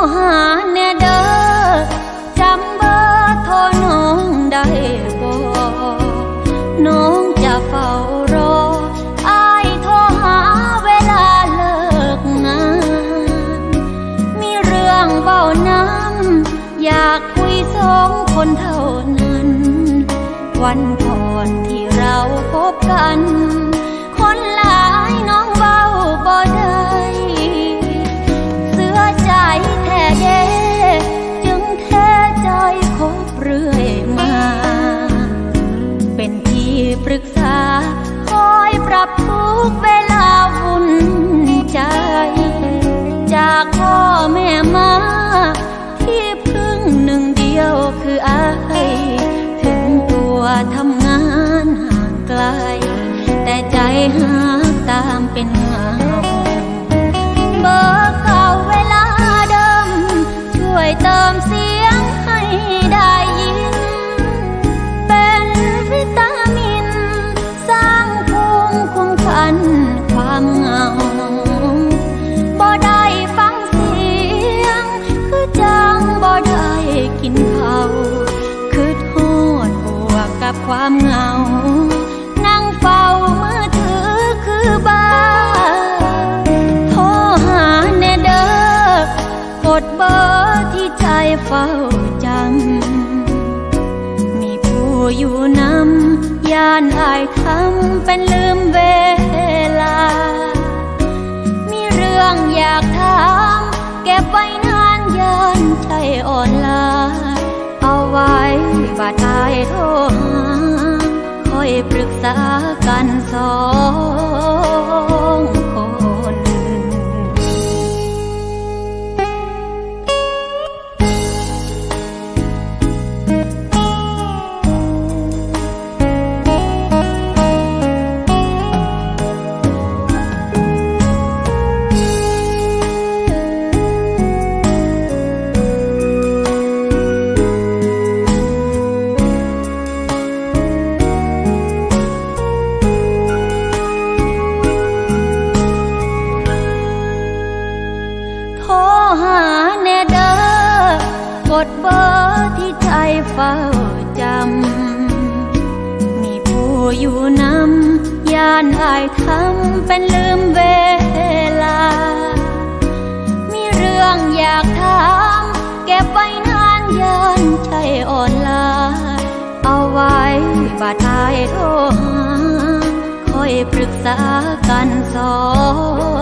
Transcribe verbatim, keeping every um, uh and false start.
หาแน่เด้อจำเบอร์โทรน้องได้บ่น้องจะเฝ้ารออ้ายโทรหาเวลาเลิกงานมีเรื่องเบ้าน้ำอยากคุยสองคนเท่านั้นวันก่อนที่เราพบกันคนหลายน้องเบ้าบ่ได้เสื้อใจแท้เด้จึงแท้ใจคบเรื่อยมาเป็นที่ปรึกษาคอยปรับทุกเวลาวุ่นใจจากพ่อแม่มาที่พึ่งหนึ่งเดียวคืออ้ายถึงตัวทำงานห่างไกลแต่ใจหาตามเป็นเงาเบอร์เก่าเวลาเดิมช่วยเติมเสียงให้ได้ยินเป็นวิตามินสร้างภูมิคุ้มกันความเหงาบ่ได้ฟังเสียงคือจังบ่ได้กินข้าวคือโทษบวกกับความเหงานั่งเฝ้ามือถือคือบ้าโทรหาแน่เด้อกดเบอร์ที่ใจเฝ้าจำมีผู้อยู่นำย่านอายทำเป็นลืมเวลามีเรื่องอยากถามเก็บไว้นานย่านใจอ่อนล้าเอาไว้บาดอายโทรหาคอยปรึกษากันสองคนกดเบอร์ที่ใจเฝ้าจำมีผู้อยู่นำย่านอายทำเป็นลืมเวลามีเรื่องอยากถามเก็บไว้นานย่านใจอ่อนล้าเอาไว้บาดอายโทรหาคอยปรึกษากันสอง